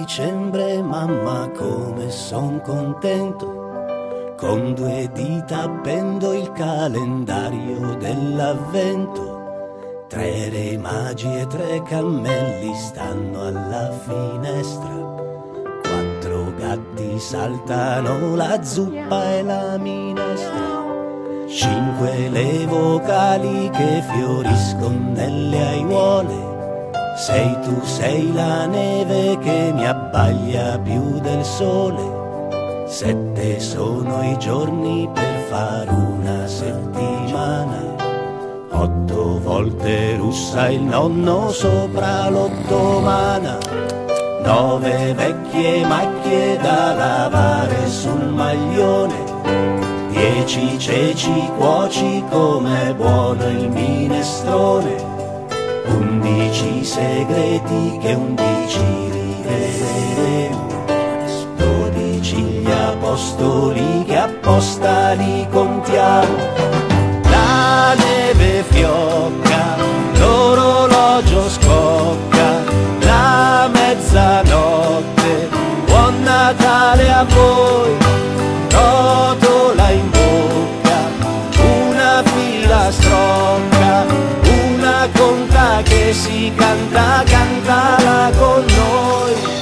dicembre, mamma, come son contento. Con 2 dita appendo il calendario dell'avvento. 3 re magi e 3 cammelli stanno alla finestra. 4 gatti saltano la zuppa e la minestra. 5 le vocali che fioriscono nelle aiuole. 6 tu sei la neve che mi abbaglia più del sole. 7 sono i giorni per fare una settimana. 8 volte russa il nonno sopra l'ottomana. 9 vecchie macchie da lavare sul maglione. 10 ceci cuoci com'è buono il minestrone. 11 segreti che 11 riveleremo. 12 gli apostoli che apposta li contiamo. La neve fiocca, l'orologio scocca, la mezzanotte, buon Natale a voi. Rotola in bocca, una filastrocca, una conta che si canta, cantala con noi.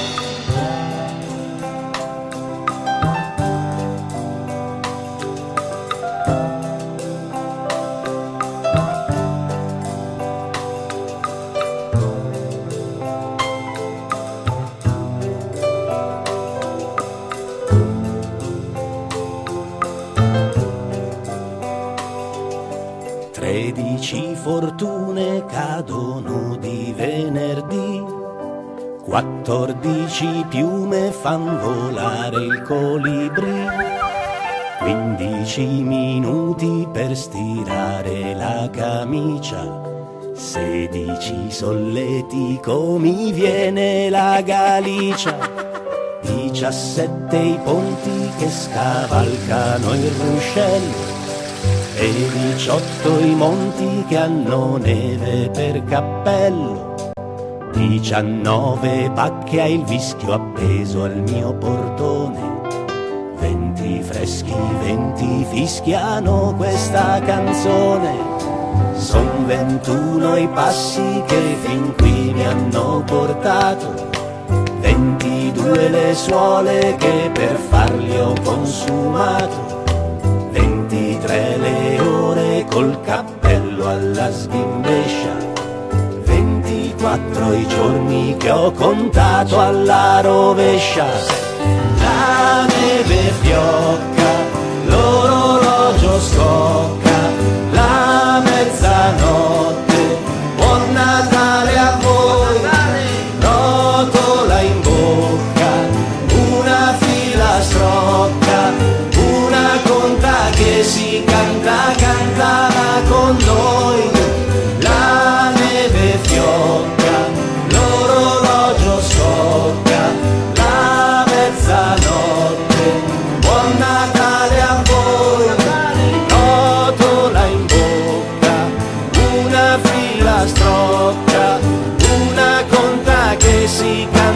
13 fortune cadono di venerdì. 14 piume fan volare il colibrì. 15 minuti per stirare la camicia. 16 solletico mi viene la Galicia. 17 i ponti che scavalcano il ruscello. E 18 i monti che hanno neve per cappello. 19 pacche ha il vischio appeso al mio portone. 20 freschi, 20 fischiano questa canzone. Son 21 i passi che fin qui mi hanno portato. 22 le suole che per farli ho consumato. 23 le ore col cappello alla sghimbescia. 24 i giorni che ho contato alla rovescia. La neve fiocca, l'orologio scocca, la mezzanotte, buon Natale a voi. Rotola in bocca, una filastrocca, una conta che si canta, cantala con noi. La neve fiocca, l'orologio scocca, la mezzanotte, buon Natale a voi. Rotola in bocca, una filastrocca, una conta che si canta.